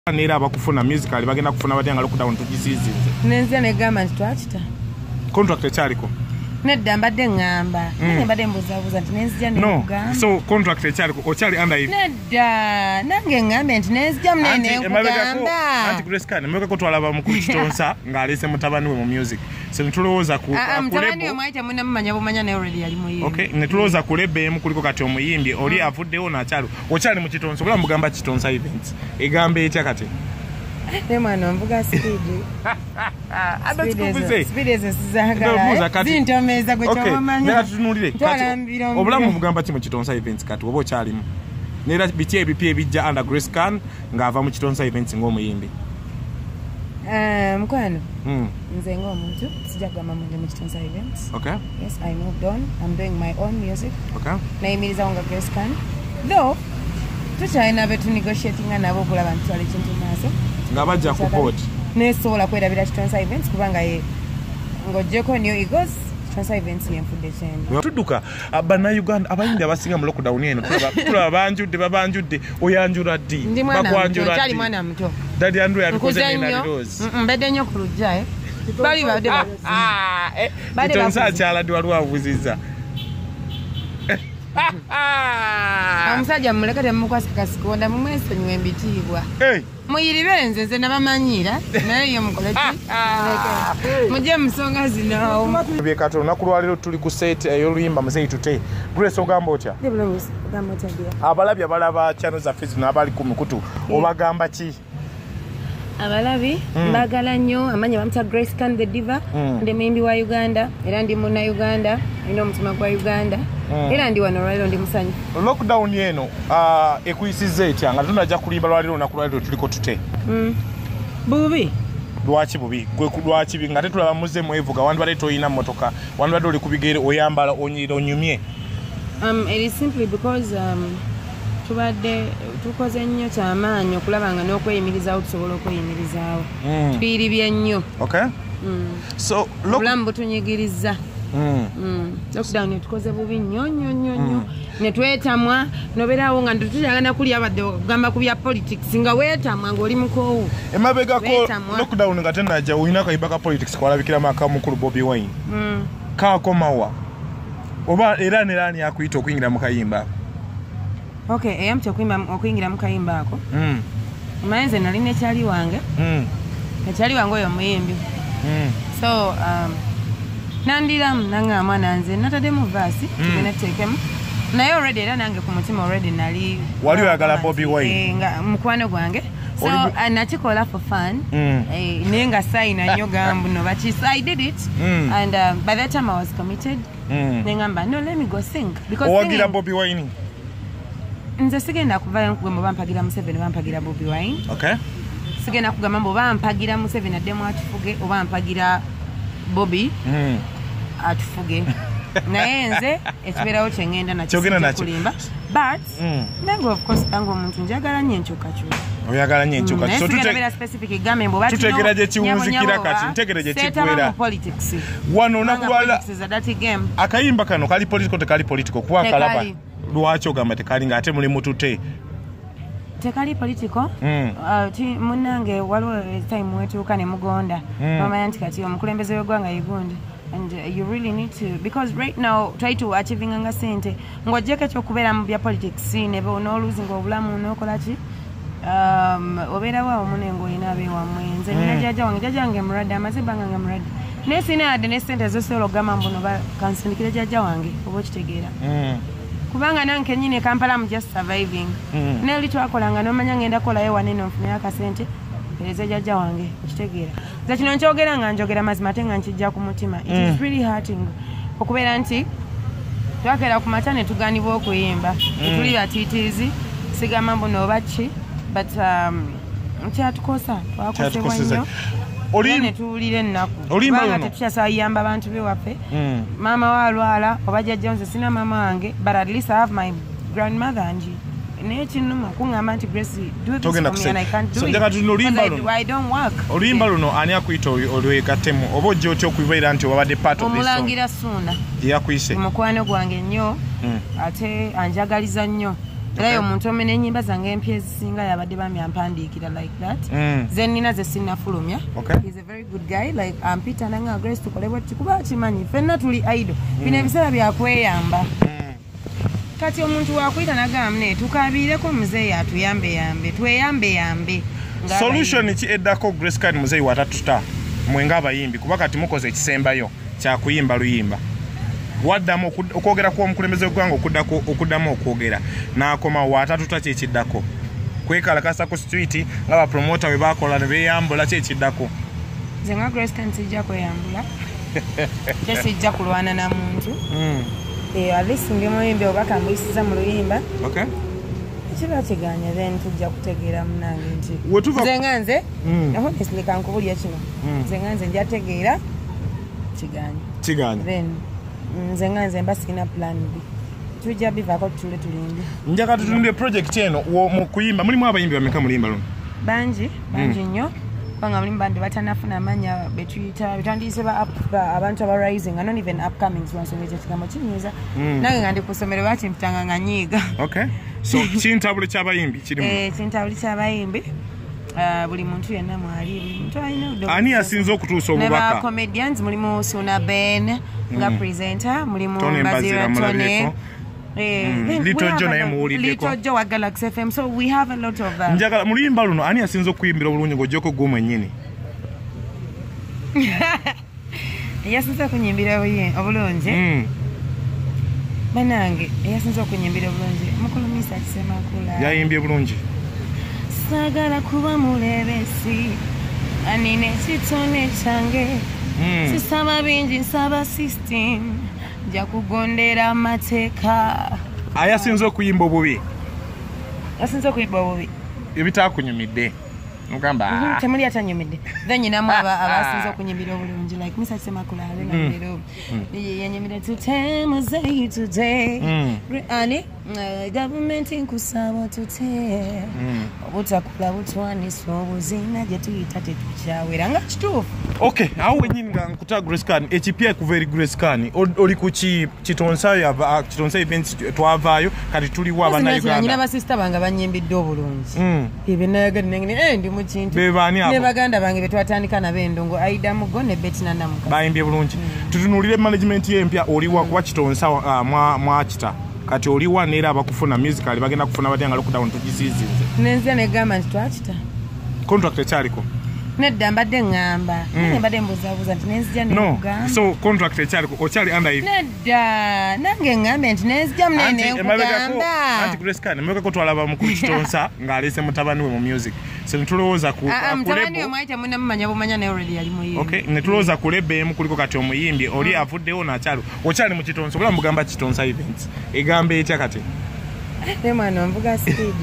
Nera abakufuna musical bagenda kufuna batanga lockdown tugisizize. Nenze ne gamba nti twakita. Contract echaliko. Nedda mbadde ngamba. Mbadde mbuzabuza nti nenzija ne kugamba. So contract echaliko ochali under hivi. Nedda nange ngambe nti nenzija mnene kugamba. Anti Grace Khan mmeka ko twalaba mu kuchitonsa ngalese mutabani we mu music. So ntulowooza ku mutabani we mwaita mwina mumanya bumanya ne already yali muyimbi. Okay, netulowooza ku lebe kuliko kati omuyimbi oli avuddewo n'akyalo. Ochali mu kitonsa bula mugamba kitonsa events. Egambe etya kati. Mwana mvuga speed. Speed is zagala. Zintomeza gwe kyamanya. Nera tutunulire. Obulamu bugamba ki mu kitonsa events kati oba okyalimu. Nera biti ebipi ebijja under Grace Khan ng'ava mu kitonsa events ng'omuyimbi. Mkwano. Nze ng'omuntu sijagamba mu kitonsa events. Okay. Yes, I moved on. I'm doing my own music. Okay. Nayimiriza wanga Grace Khan. Though tukyalina betu negotiatinga nabo okulaba nti twala ekintu maaso. Ngabajja ku port nesobola kwerabira kitonsa events kubanga ye ng'oggyeko New Eagles kitonsa events yenfudde kyende tudduka Bannayuganda abayindi abasinga mu lockdown eno tulaba babanjudde oyanjula ddi bakwanjula kyali mwana muto Daddy Andrew yabikoze nena Rose mbadde nnyo ku lujja bali badde kitonsa akyala ddi waliwo avuziza omusajja muleka temukwasa kasikonda mumwesonyiwa embitiibwa muyiribe nze nabamanyira naye ye mukoleki mujje musonga zino bye kato olunaku lwaliro tuli ku set ey'oluyimba muzeyi tute Grace ogamba otya abalabye abalaba channel zaffe zino abali ku mikutu obagamba ki abalabi mbagala nnyo amanya bamuta Grace Khan the Diva ndi muyimbi wa Uganda era ndi muna Uganda ino omutima gwa Uganda era ndi wano lwaliro ndi musanyu lockdown eno ekuyisiza etya nga tunajja kulimba lwaliro olunaku lwaliro tuliko tute bubi lwaki bubi lwaki nga tetulaba muzemu evuga wandi badde toyina mmotoka wandi badde oli ku bigere oyambala onyira onyumye it is simply because tubadde tukoze nnyo kyamaanyi okulaba nga n'okweyimirizaawo tusobola okweyimirizaawo tuyiribye nnyo so obulamu butunyigiriza lockdown tukoze bubi nnyo netwetamwa nobeerawo nga tutuyagana kuli abadde okugamba ku bya politics nga weetamwa ng'oli mukoowu emabegako lockdown nga tenajja olina akayiba ka politics kwalabikiramu akamukulu Bobi Wine kaakomawa oba era nerani akuyita okuyingira mu kayimba okay eyamutya okuyingira mu kayimba ako omanyi nze nalina ekyali wange oyo omuyimbi so nandiramu nangamba nanze nataddemu vaasi tugenda tuteekemu naye already era nange ku mutima already nali wali oyagala Bobi Wine nga mukwano gwange so nakikola for fun naye nga sayina nnyo gambu no but I did it and by that time I was committed nengamba no let me go sing because owagira Bobi Wine nze sigenda kuvayo nkugamba bampagira Museveni bampagira Bobi Wine okay sigenda kugamba mbo bampagira Museveni addemu atufuge oba mpagira Bobi atufuge naye nze ekibeerawo kyengenda nakyo kulimba but nange of course tango omuntu njagala nnyo enkyukakyuka oyagala nnyo enkyukakyuka so tutegeera specific gambe mbo tutegeera gye kiwunzikira kati ntegeera gye kikwera wano onakulwala akayimba kano kali political tekali political kuba kalaba lwaki ogamba tekali nga ate mulimu tute tekali political munange waliwo time wetuuka ne mugonda bamanya nti kati omukulembeze w'eggwanga yegundi and you really need to because right now try to achieving nga sente ng'oggyeko ekyokubeera mu bya politics ne n'oluzinga obulamu n'okola ki obeerawo awo munengo olina abeewammwe nze nina jjajja wange jjajja wange mulwadde amaze ebbanga nga mulwadde naye sina yadde ne sente ezosobola okugamba mbuno kansindikire jjajja wange oba okitegeera kubanga nange nyine Kampala I'm just surviving neli twakolanga nomanya ngenda kolayo wanene nfunye akasente pereze jjajja wange okitegeera nze kino nkyogera nga njogera mazima ate nga nkijja ku mutima it is really hurting okubeera nti twakeera ku mata ne tuganibwa okuyimba tuli batiitiizi sigamba mbuno oba ki but kyatukosa twakosebwa nnyo ne tuwulira ennaku kubanga tetukyasayamba abantu bewaffe maama waalwala oba jjajja nze sina maama wange but at least I have my grandmother and naye kinuma kuŋŋamba nti Grace do this for me and I can't do it because I don't work oluyimba luno ani akuyita olwegattemu oba ojja otya okubeera nti obabadde part of this song omulangira Sunda yakuyise mukwano gwange nnyo ate anjagaliza nnyo Era omuntu omene ennyimba zange empya ezisinga yabadde bamyampandiikira like that. Ze nnina ze sinnafulumya. He's a very good guy like Peter nanga Grace tukole bwati kuba kimanyi ffenna tuli idol. Bino ebiseera byakweyamba. Kati omuntu wakuyita nagamne tukabiireko muzeeyi atuyambe tweyambe. Solution ki eddako Grace Khan muzeeyi watatuta mwenga abayimbi kuba kati mukoze ekisembayo kya kuyimba luyimba. Waddamu okwogera kw'omukulembeze gw'eggwanga okuddamu okwogera n'akoma watatuta kyekiddako kwekalakasa ku street nga bapromota bwe bakola ne beeyambula kyekiddako. Nze nga Grace Khan sijja kweyambula tesijja kulwana na muntu alisi ndi muyimbi oba kambuyisiza mu luyimba kiba kiganya then tujja kutegeera munange nti nze nga nze honestly kankubulya kino nze nga nze njategeera kiganya then nze nga nze mba sirina plan B tujja bivaako tutule tulinde njagala tutunulire project eno mu kuyimba mulimu abayimbi bameka mulimba luno bangi nnyo kubanga mulimu bandi batanafuna amanya betwandiyise abantu aba rising and not even upcoming lwansonga ekyo ekigambo kinyiiza nange nga ndi ku ssomero bakimpitanga nga nyiiga so kintabule ky'abayimbi kirimu kintabule ky'abayimbi buli muntu yenna mwali buli muntu alina ani asinze okutuusa obubaka ne comedians mulimu Suna Ben nga presenter mulimu Bazira Tone Little Joe naye muwuliddeko Little Joe wa Galaxy FM so we have a lot of njagala muluyimba luno ani asinze okuyimbira obulungi ng'ogyeko gwe mwennyini eyasinze okunyimbira obulungi banange eyasinze okunyimbira obulungi mukulumisa Kisemakula yayimbye bulungi sagala kuba mulebesi anine kitone kyange sisaba bingi nsaba system nja kugondera amateeka ayasinze okuyimba obubi ebitakunyumidde mugamba temuli atanyumidde then nyinamu abasinze okunyimbira obulungi like Mr. Kisemakula alero yanyumira tutemu today ani government nkusaba tute obutakula butwanisa obuzina gye tuyita tetukyawera nga kituufu okay awo wenyini nga nkuta Grace Khan ekipya kuva eri Grace Khan oli ku kitonsa events twavaayo kati tuliwo abannayuganda nyina basista bange banyimbidde obulungi ebenayagadi nengene ndi mu kintu ne baganda bange betwatandika nab'endongo Aida Mugo ne Betina Namuka bayimbye bulungi tutunulire management y'empya oliwa kuba kitonsa mwakita kati oliwa neera abakufuna musical bagenda kufuna batya nga lockdown tugiziizize nenzia negamba nti twakita contract ekyaliko nedda mbadde ngamba mbadde mbuzabuza nti nenzija nekugamba so contract ekyaliko okyali under nedda nange ngambe nti nenzija munene nkugamba anti Grace Khan emabegako twalaba mukulu kitonsa ng'aleese mutabani we mu music so netulowooza ku mutabani we mwayita munamumanya bumanya naye already yali muyimbi okay netulowooza ku lebe emu kuliko kati omuyimbi oli avuddewo nakyalo okyali mu kitonsa obula mugamba kitonsa events egamba etya kati mwana mvuga speed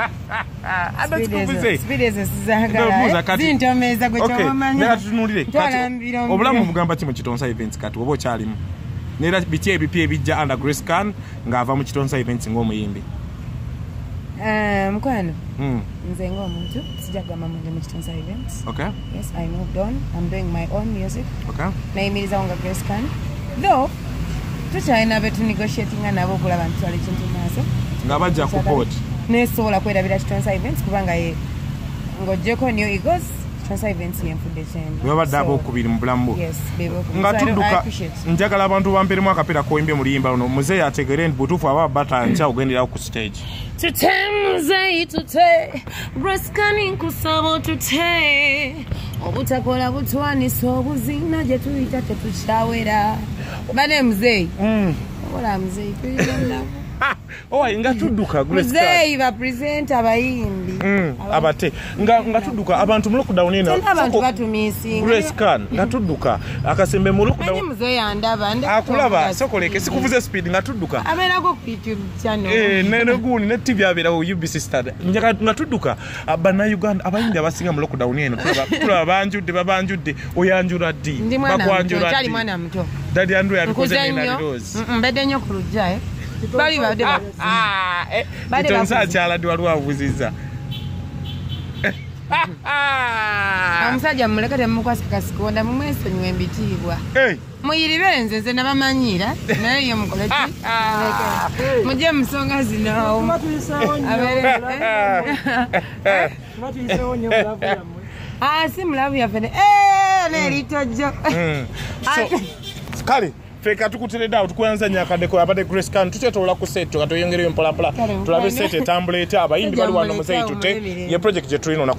speed ezo sizagala zintomeza gwe kyomanya nera tutunulire obulamu mugamba ki mu kitonsa events kati oba okyalimu nera biki ebipya ebijja under Grace Khan ng'ava mu kitonsa events ng'omuyimbi mukwano nze ng'omuntu sijja kugamba munde mu kitonsa events yes I moved on I'm doing my own music nayimiriza nga Grace Khan though tukyalina betunegotiatinga nabo okulaba ntitwala ekintu maaso nga bajja ku port nesobola kwerabira kitonsa events kubanga ng'ogyeko new egos kitonsa events yenfudde kyenda bebadde ab'okubiri mu bulamu nga tudduka njagala abantu bamperemu akapiira koyimbye mu luyimba luno muzeeyi ategere nti butuufu aba batankya ogenderawo ku stage tute muzeeyi tute Grace Khan nkusaba tute obutakola butwanisa obuzina gye tuyita tetukyawera bane muzeeyi obola muzeeyi tuyinanaku owa nga tudduka muzeeyi bapresenta abayimbi abate nga tudduka abantu mu lockdown eno abantu batumisinga Grace Khan nga tudduka akasembe mu lockdown muzeeyi andaba akulaba sokoleke sikuvuze speed nga tudduka abeerako ku YouTube channel neguni ne TV abeerawo UBC Star nga tudduka bannayuganda abayimbi abasinga mu lockdown eno tulaba babanjudde oyanjula ddi bakwanjula ddi mwana muto Daddy Andrew yabikoze nina Rose mbedde nnyo ku lujja bali badde kitonsa akyala ddi waliwo abuziza Amusajja muleka temukwasa kasikonda mumwesonyiwa embitiibwa. Muyiribenze nze nabamanyira naye ye mukole ki mujje musonga zino si mulavu yaffe neeritojjo kale feka tukuteredde awo tukwanzanya akadeko abadde Grace Kan tukyetola ku set katoyongereyo mpolampola tulabe set etambula ete abayimbi bali wano muzeyi tute ye project gye tulina